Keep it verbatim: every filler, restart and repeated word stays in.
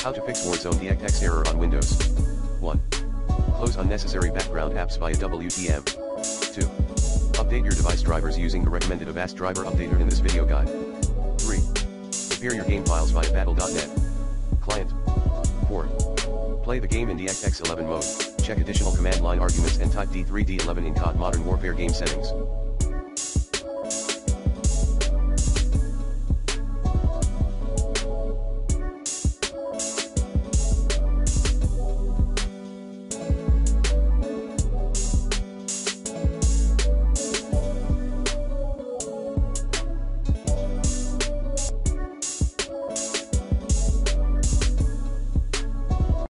How to fix Warzone DirectX error on Windows. one. Close unnecessary background apps via W T M. two. Update your device drivers using the recommended Avast driver updater in this video guide. three. Prepare your game files via battle dot net. Client. four. Play the game in DirectX eleven mode, check additional command line arguments and type D three D eleven in C O D Modern Warfare game settings.